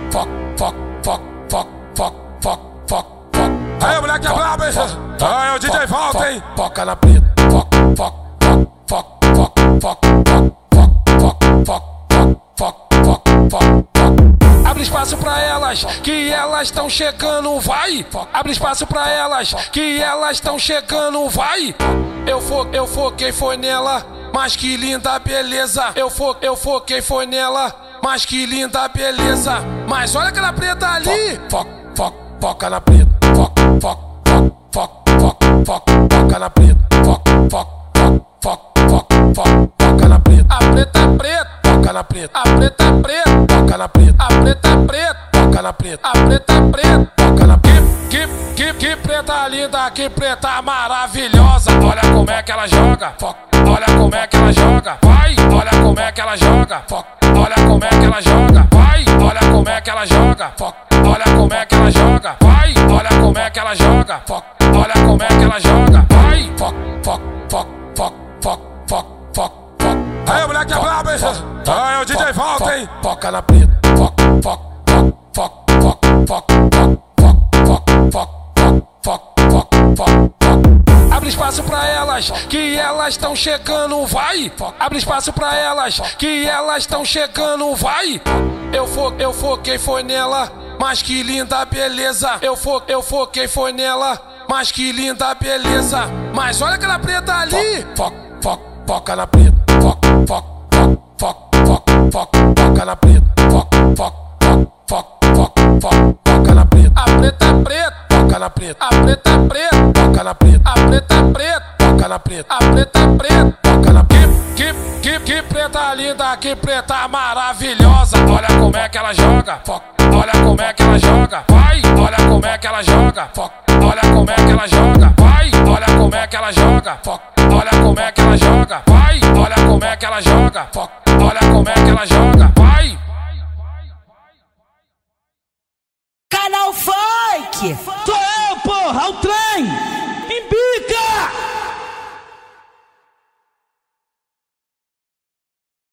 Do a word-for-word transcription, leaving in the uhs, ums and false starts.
fuck, fuck, fuck, fuck, fuck, fuck, fuck, fuck. Aí, moleque é brabo, hein? Aí, o D J volta, hein? Foca na preta, fuck, fuck, fuck, fuck, fuck, fuck, fuck, fuck, fuck, fuck, fuck, fuck, fuck. Abre espaço pra elas, que elas tão chegando, vai. Abre espaço pra elas, que elas tão chegando, vai. Eu fo, eu foquei, foi nela, mas que linda beleza. Eu fo, eu foquei, foi nela, mas que linda beleza. Mas olha aquela preta ali. Foca, foca, foca na preta. Foca, foca, foca, foca, foca, foca na preta. Foca, foca, foca, foca, foca, foca na preta. A preta é preta, foca na preta. A preta é preta, foca na preta. A preta é preta, foca na preta. A preta é preta, foca na preta. Que, que, que preta linda, que preta maravilhosa. Olha como é que ela joga. Foca. Olha como é que ela joga, vai. Olha como é que ela joga, foca. Olha como é que ela joga, vai. Olha como é que ela joga, foca. Olha como é que ela joga, vai. Olha como é que ela joga, foca. Olha como é que ela joga, vai. Foca, foca, foca, foca, foca, foca, foca. Aí, moleque é brabo, hein? Aí, o D J volta, hein? Foca na preta, foca, foca, foca, foca, foca, foca, foca, foca, foca, foca, foca. Abre espaço pra elas, que elas tão chegando, vai. Abre espaço pra elas, que elas tão chegando, vai. Eu fo, eu foquei, foi nela, mas que linda beleza. Eu fo, eu foquei, foi nela, mas que linda beleza. Mas olha aquela preta ali. Foca, foca, foca na preta. Foca, foca, foca, foca, foca, foca na preta. Foca, foca, foca, foca, foca, foca na preta. A preta é preta, foca na preta. A preta é preta, foca na preta. A preta é preta, foca na preta. A preta é preta, foca na preta. Que, que, que preta linda, que preta maravilhosa. Olha como é que ela joga, foca. Olha como é que ela joga, vai. Olha como é que ela joga, foca. Olha como é que ela joga, vai. Olha como é que ela joga, foca. Olha como é que ela joga, vai. Olha como é que ela joga, foca. Olha como é que ela joga, vai. Canal Funk! Sou eu, porra, o trem!